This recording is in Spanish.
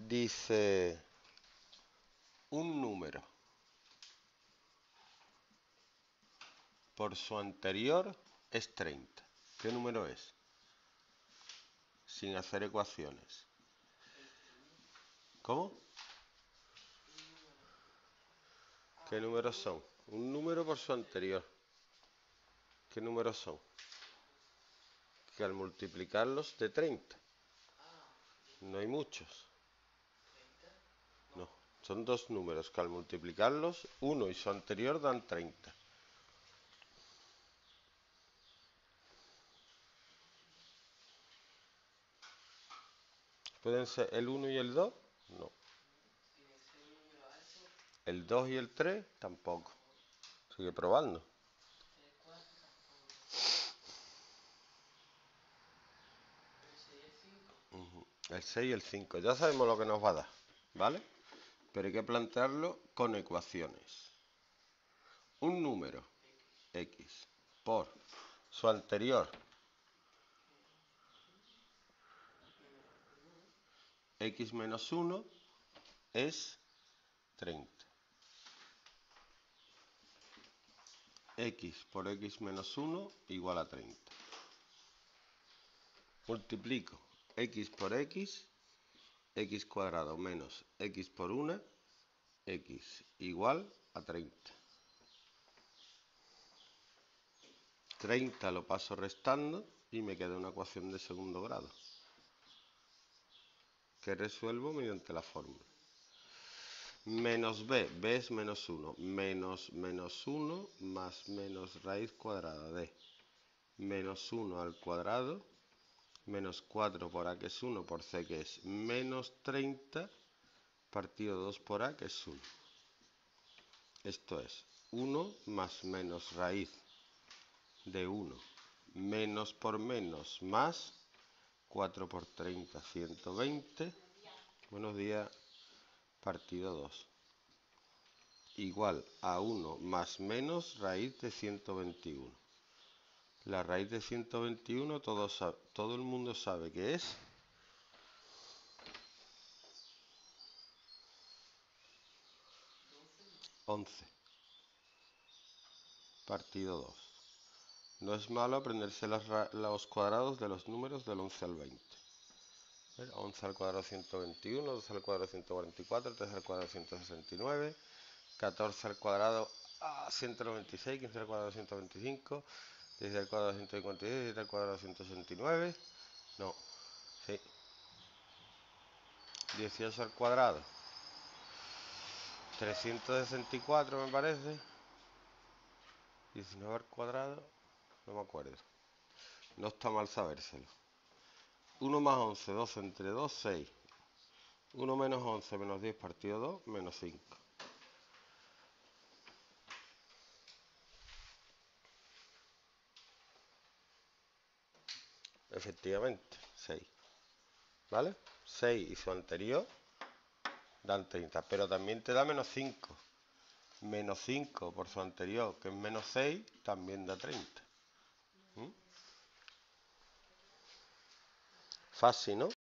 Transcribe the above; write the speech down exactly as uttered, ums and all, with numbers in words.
Dice un número por su anterior es treinta. ¿Qué número es? Sin hacer ecuaciones. ¿Cómo? ¿Qué números son? Un número por su anterior. ¿Qué números son? Que al multiplicarlos de treinta. No hay muchos. No, son dos números que al multiplicarlos, uno y su anterior dan treinta. ¿Pueden ser el uno y el dos? No. El dos y el tres tampoco. Sigue probando. El seis y el cinco. Ya sabemos lo que nos va a dar, ¿vale? Pero hay que plantearlo con ecuaciones. Un número x por su anterior x menos uno es treinta. X por x menos uno igual a treinta. Multiplico x por x, x cuadrado menos x por uno, x igual a treinta. treinta lo paso restando y me queda una ecuación de segundo grado que resuelvo mediante la fórmula. Menos b, b es menos uno, menos menos uno más menos raíz cuadrada de menos uno al cuadrado menos cuatro por a que es uno por c que es menos treinta partido dos por a que es uno. Esto es uno más menos raíz de uno menos por menos más cuatro por treinta, ciento veinte. Buenos días. Partido dos. Igual a uno más menos raíz de ciento veintiuno. La raíz de ciento veintiuno todo, todo el mundo sabe que es once. Partido dos. No es malo aprenderse los, los cuadrados de los números del once al veinte. once al cuadrado ciento veintiuno, doce al cuadrado ciento cuarenta y cuatro, trece al cuadrado ciento sesenta y nueve, catorce al cuadrado ah, ciento noventa y seis, quince al cuadrado ciento veinticinco, dieciséis al cuadrado ciento cincuenta y diez, diecisiete al cuadrado ciento sesenta y nueve, no, sí, dieciocho al cuadrado, trescientos sesenta y cuatro me parece, diecinueve al cuadrado, no me acuerdo, no está mal sabérselo. uno más once, doce entre dos, seis. uno menos once menos diez partido dos, menos cinco. Efectivamente, seis. ¿Vale? seis y su anterior dan treinta, pero también te da menos cinco. Menos cinco por su anterior, que es menos seis, también da treinta. ¿Mm? Fácil, ¿no?